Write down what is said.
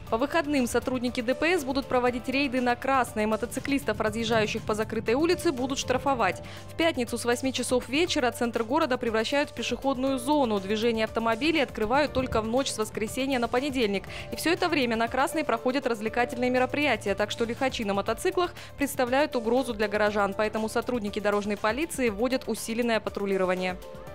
По выходным сотрудники ДПС будут проводить рейды на красные. Мотоциклистов, разъезжающих по закрытой улице, будут штрафовать. В пятницу с 8 часов вечера центр города превращают в пешеходную зону. Движение автомобилей открывают только в ночь с воскресенья на понедельник. И все это время на красной проходят развлекательные мероприятия. Так что лихачи на мотоциклах представляют угрозу для горожан. Поэтому сотрудники дорожной полиции вводят усиленное патрулирование.